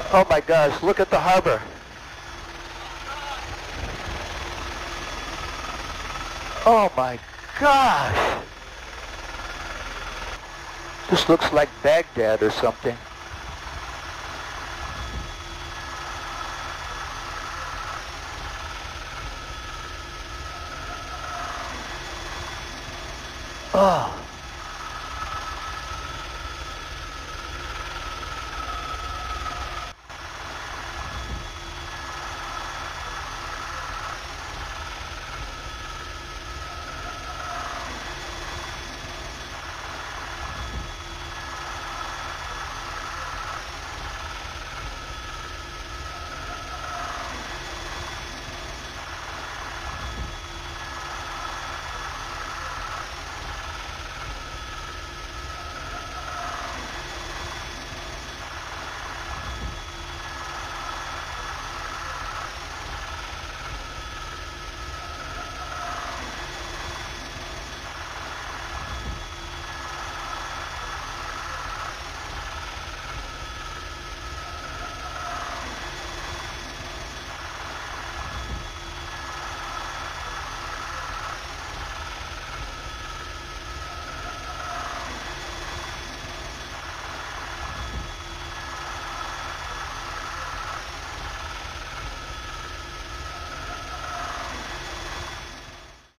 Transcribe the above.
Oh my gosh, look at the harbor. Oh my gosh. This looks like Baghdad or something. Oh.